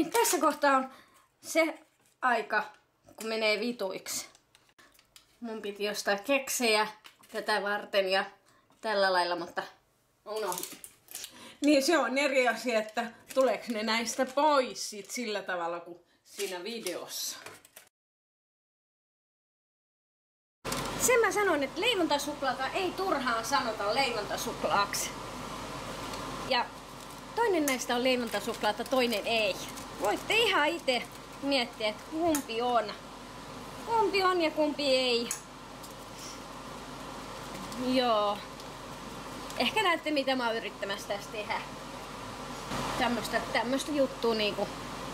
Niin tässä kohtaa on se aika, kun menee vituiksi. Mun piti ostaa keksejä tätä varten ja tällä lailla, mutta unohdin. Niin se on eri asia, että tuleeko ne näistä pois sit sillä tavalla kuin siinä videossa. Sen mä sanon, että leivontasuklaata ei turhaan sanota leivontasuklaaksi. Ja toinen näistä on leivontasuklaata, toinen ei. Voitte ihan itse miettiä, että kumpi on. Kumpi on ja kumpi ei. Joo. Ehkä näette mitä mä oon yrittämässä tässä tehdä. Tämmöstä juttua niinku.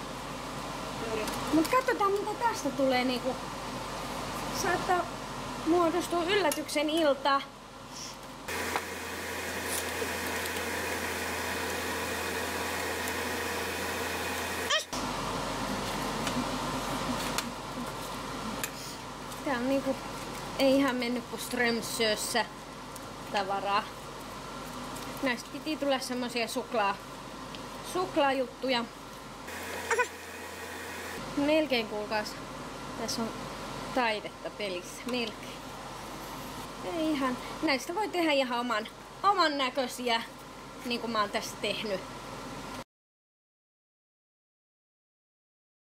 Mut katsotaan mitä tästä tulee niinku. Saattaa muodostua yllätyksen ilta. Tää on niinku, ei ihan mennyt kuin Strömsössä tavaraa. Näistä piti tulla semmosia suklaajuttuja. Melkein kuulkaas. Tässä on taidetta pelissä. Melkein. Ei ihan. Näistä voi tehdä ihan oman näköisiä, niin kuin mä oon tässä tehnyt.